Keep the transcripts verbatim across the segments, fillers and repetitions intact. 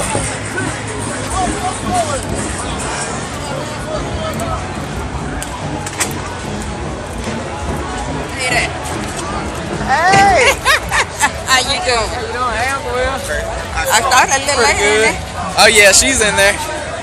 Hey there. Hey! How you doing? How you doing? Hey, Uncle Will. I started a little late in there. Oh yeah, she's in there.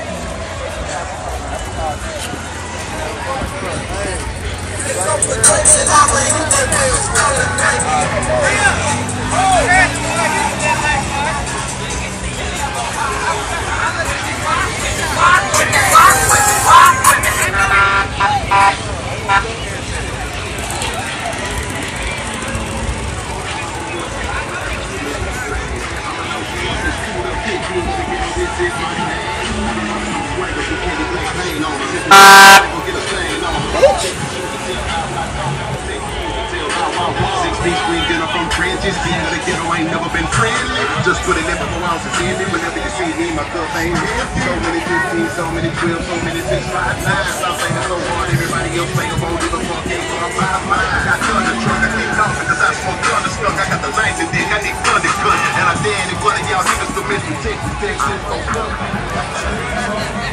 Just put eleven more ounces in it. Whenever you see me, my cup ain't here. So many fifteen, so many twelve, so many six, five, nine. I'm saying so hard, everybody else say I'm on to the fuck ain't gonna five mine. I got thunder truck, I keep talking cause I smoke thunder stuck. I got the ninth and dick, I need thunder cut. And I dare any one of y'all niggas to mention Texas, Texas, so fuck.